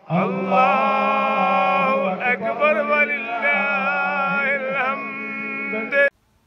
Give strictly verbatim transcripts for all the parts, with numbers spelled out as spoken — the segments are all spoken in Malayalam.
അല്ലാഹു അക്ബർ വലില്ലാഹിൽ ഹംദ്.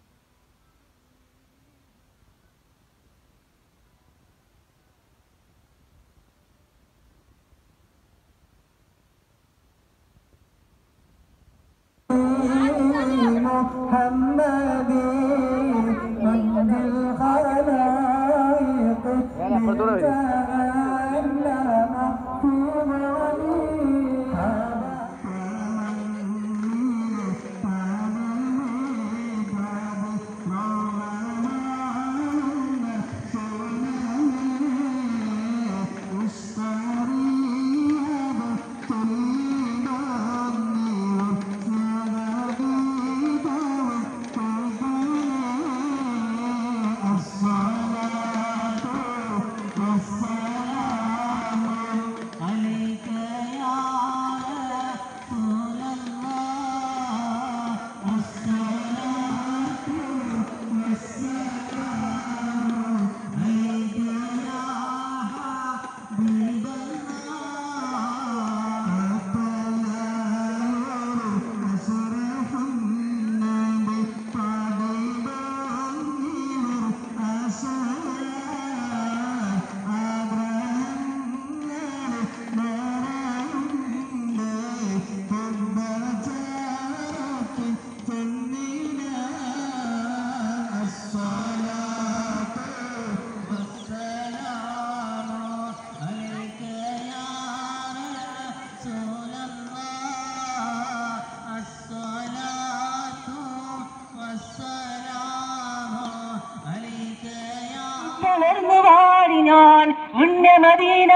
ഞാൻ ഉന്ന മദീന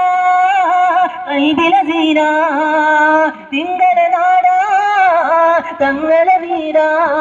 ഐബിലസീന തിങ്കല നാട തങ്ങള വീര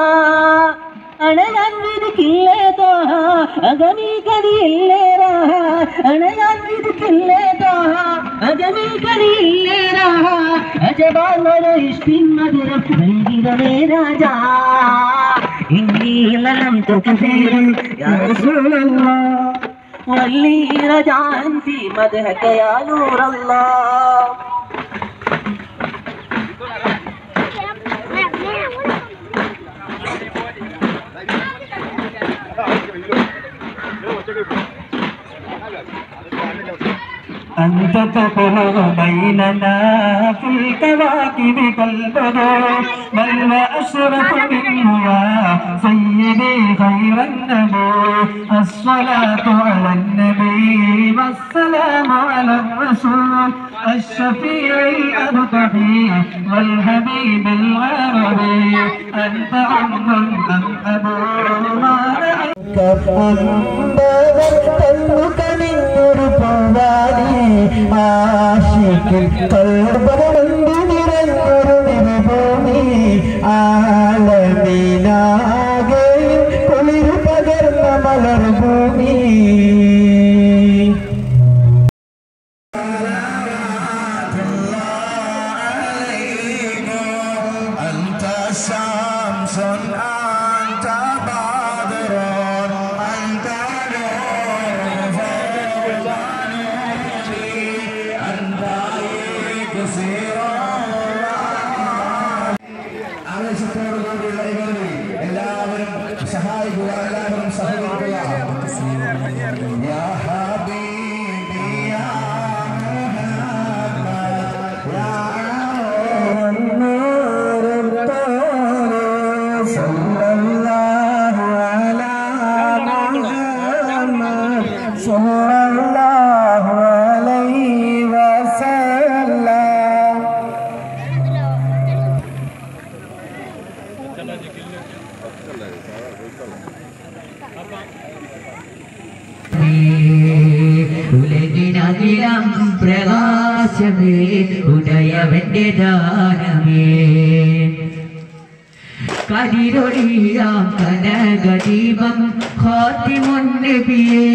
അണയാൻ വിധിക്കില്ലേ തോഹ അഗമി കതിയില്ലേരാ അണയാൻ വിധിക്കില്ലേ തോഹ അഗമി കതിയില്ലേരാ അജബാൽ ഇഷ്കിൻ മധുരം നൽകിയവേ രാജാ ഇന്നി ലം തുകസീറൻ യാ റസൂലല്ലാഹ് واللي رجعا في مدحك يا نور الله أنت تطلع بيننا في الكواكب كالبدر بل وأشرف منه يا سيدي خير النبي الصلاة على النبي والسلام على الرسول الشفيع الأبقي والحبيب الغربي أنت عم أم أبو ما رأيك فأنبغت من رفضاني عاشق قلب من നിറഞ്ഞൊരുഭൂമി ആലമീനാകെ കുളിർ പകർന്ന മലർഭൂമി എല്ലാവരും സഹായിക്കുക, എല്ലാവരും സഹകരിക്കുക. യാ ഹബീബി യാ മുഹമ്മദ് യാ സല്ലല്ലാഹു അലാ മുഹമ്മദ് സല്ലല്ലാഹു അലൈഹി വസല്ലം. ഉലകിനകിലം പ്രകാശമേ ഉദയവന്റെ ദാനമേ കരിരൊളിയാം കനകദീപം ഖാതിമുൻ നബിയേ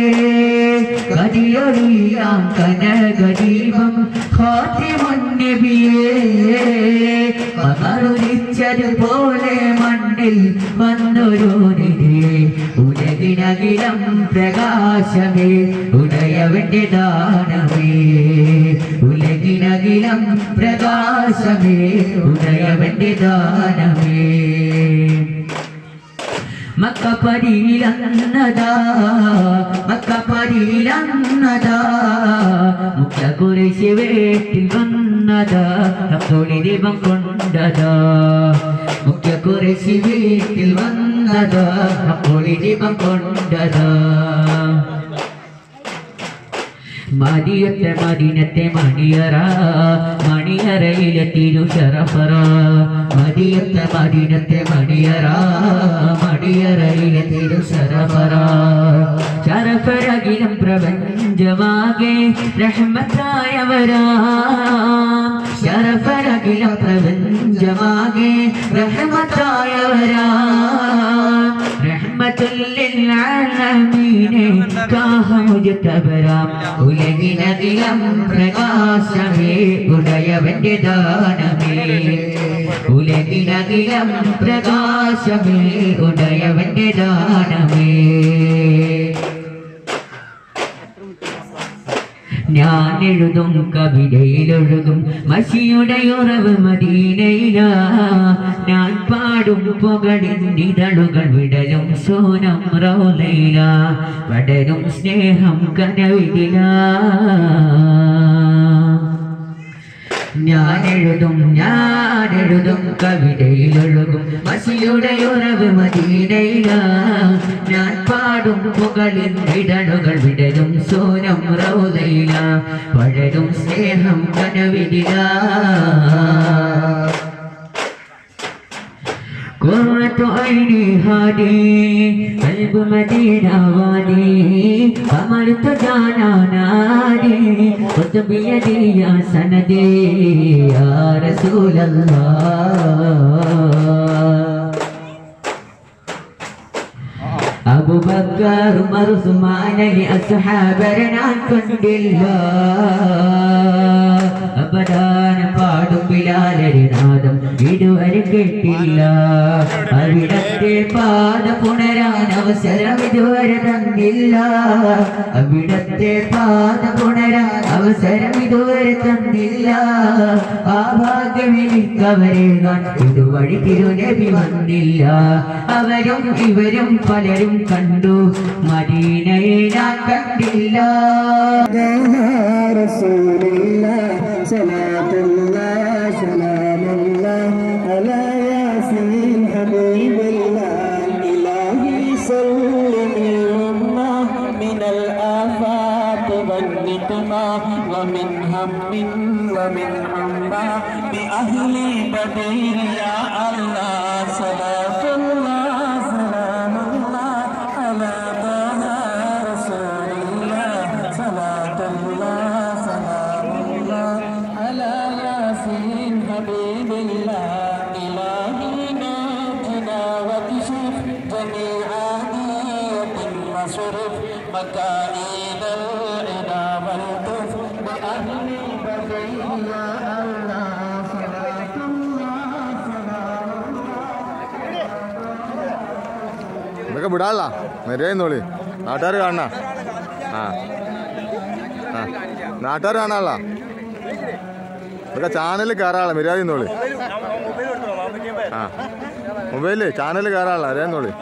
കരിരൊളിയാം കനകദീപം ഖാതിമുൻ നബിയേ മകളുരിച്ചതുപോലെ മണ്ണിൽ വന്നൊരു നിധി ഉലകിന ഉലകിനകിലം പ്രകാശമേ ഉടയവന്റെ ദാനമേ ഉലകിനകിലം പ്രകാശമേ ഉടയവന്റെ ദാനമേ മക്കപ്പടിയിലന്നതാ മക്കപ്പടിയിലന്നതാ മുഖ്യ കുറേശ്ശി വീട്ടിൽ വന്നതാ അപ്പോളി ദീപം കൊണ്ടതാ മുഖ്യ കുറേശ്ശി വീട്ടിൽ വന്നതാ അപ്പോളി ദീപം കൊണ്ടതാ മദിയത്തെ മദീനത്തെ മണിയറ മണിയറയിലെ തിരുശറഫറ മദിയത്തെ മദീനത്തെ മണിയറ മണിയറയിലെ തിരുശറഫറ ശറഫരകിലും പ്രപഞ്ചമാകെ റഹ്മത്തായവരാ ശറഫരകിലും പ്രപഞ്ചമാകെ റഹ്മത്തായവരാ റഹ്മത്തുല്ലിൽആലമീൻ കാഹ മുജ്തബരാ ഉലകിനകിലം പ്രകാശമേ ഉടയവന്റെ ദാനമേ ഉലകിനകിലം പ്രകാശമേ ഉടയവന്റെ ദാനമേ ഞാൻ എഴുതും കവിതയിലൊഴുകും മഷിയുടെ ഉറവ് മദീനയില ഞാൻ പാടും പുകളിന്നിതളുകൾ വിടലും സോനം റൗലയില വടരും സ്നേഹം കനവിതില ഞാൻ എഴുതും ഞാൻ എഴുതും കവിതയിലൊഴുകും മഷിയുടെ ഉറവ് മദീനയില ഞാൻ പാടും പുകളിൻ വിടലുകൾ വിടലും സോനം റൗലയില വടരും സ്നേഹം കനവിതില قرة عيني هادي قلب مدينة وادي أمرت جانا نادي خذ بيدي يا سندي يا رسول الله أبو بكر عمر عثمان أصحاب رنان كند الله أبدان പാടും ബിലാലരിനാദം ഇതുവരെ കേട്ടില്ല അവിടത്തെ പാദ പുണരാൻ അവസരം ഇതുവരെ തന്നില്ല അവിടത്തെ പാദ പുണരാൻ അവസരം ഇതുവരെ തന്നില്ല ആ ഭാഗ്യം എനിക്കവരെ ഇതുവഴി തിരുനബി വന്നില്ല അവരും ഇവരും പലരും കണ്ടു മദീനയെ ഞാൻ കണ്ടില്ല صلاة الله سلام الله على ياسين حبيب الله إلهي سلم الأمة من الآفات والنقمة ومن هم ومن عمى بأهل بدر يا الله صلاة الله سلام الله على طه رسول الله صلاة الله سلام الله على ياسين حبيب الله إلهي ناجنا وكشف جميع نية وصرف مكائد العدا والطف بأهل بدر يا الله صلاة الله سلام الله ഇതൊക്കെ വിടാല്ല നിരയുന്നോളി നാട്ടുകാർ കാണണ ആ ആ നാട്ടുകാർ കാണാനുള്ള ഇതൊക്കെ ചാനലിൽ കയറാളാ മിരാതിന്നോളി ആ മൊബൈലിൽ ചാനലിൽ കയറാളാ അറിയാന്നോളി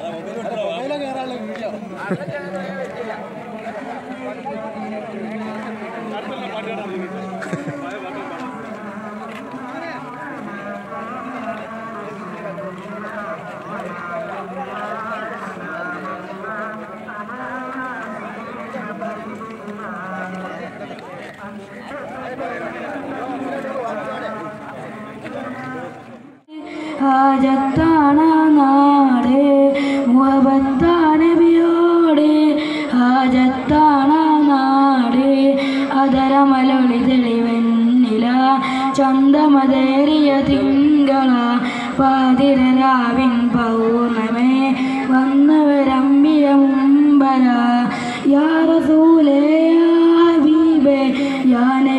ഹാജത്താണ് നാട് മുഹബത്താനബിയോട് ഹാജത്താണ് നാട് അതരമലൊളി തെളിവെന്നില ചന്തമതേറിയ തിങ്കള പാതിരരാവിൻ പൗർണമേ വന്നവരമ്പിയ മുമ്പര യാ റസൂലേ യാ ഹബീബേ യാ